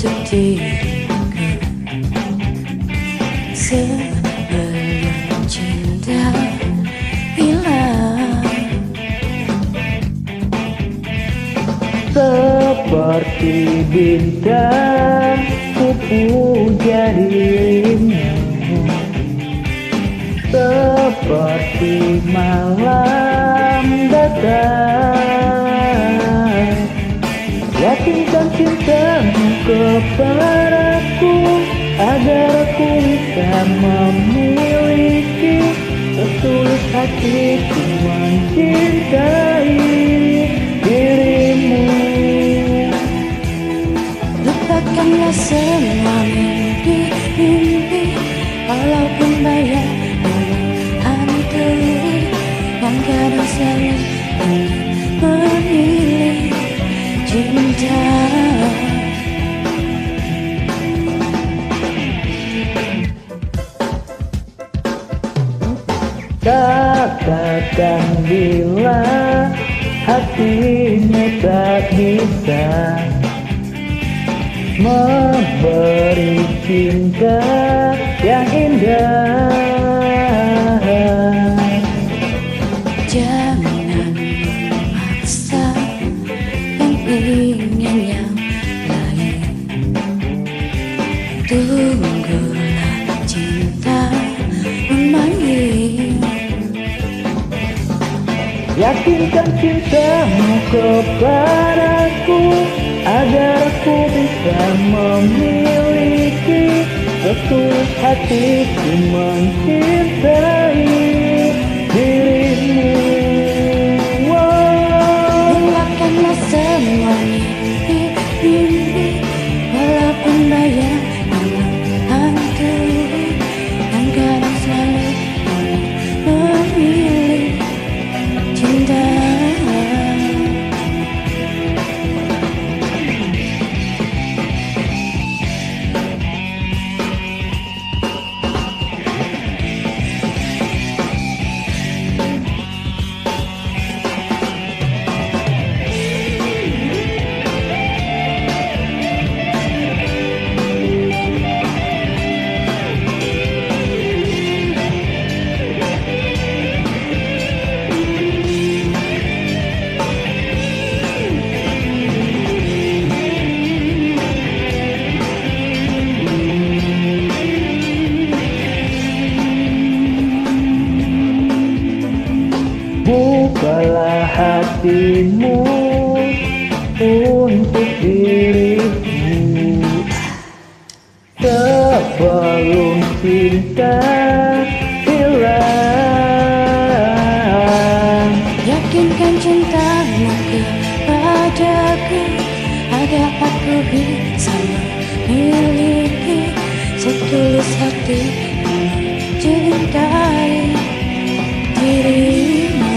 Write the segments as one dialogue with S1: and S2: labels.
S1: untuk diriku sebelum cinta hilang.
S2: Seperti bintang ku puja dirimu, seperti malam datang. Yakinkan cintamu kepadaku agar aku bisa memiliki setulus hatiku mencintai dirimu.
S1: Lupakanlah semua mimpi-mimpi, walaupun bayangan hantui yang kadang selalu ingin memilih cinta.
S2: Katakan bila hatinya tak bisa memberi cinta yang indah.
S1: Jangan memaksa yang ingin yang lain. Tunggulah cinta memanggil.
S2: Yakinkan cintamu kepadaku agar aku bisa memiliki setulus hatiku mencintai dirimu.
S1: Lupakanlah semua mimpi-mimpi, walaupun bayangan menghantui yang kadang selalu memilih cinta.
S2: Bukalah hatimu untuk dirimu sebelum cinta hilang.
S1: Yakinkan cintamu kepadaku agar aku bisa memiliki setulus hati mencintai dirimu.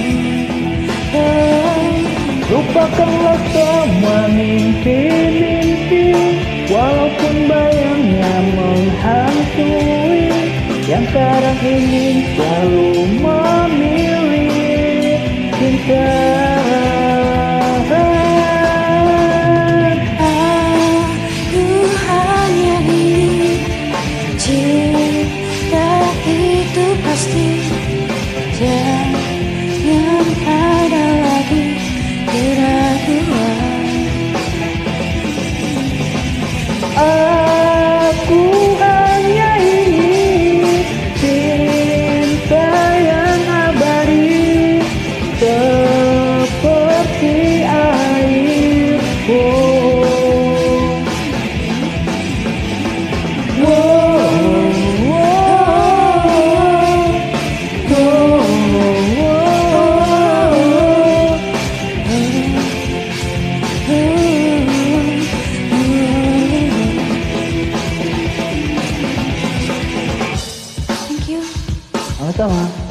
S2: Lupakanlah semua mimpi-mimpi, walaupun bayangnya menghantui yang kadang ingin selalu memilih cinta.
S1: Aku hanya ingin cinta itu pasti. Jangan ada lagi keraguan.
S2: Aku hanya ingin cinta yang abadi seperti air.
S1: Thank you.
S2: Sama-sama.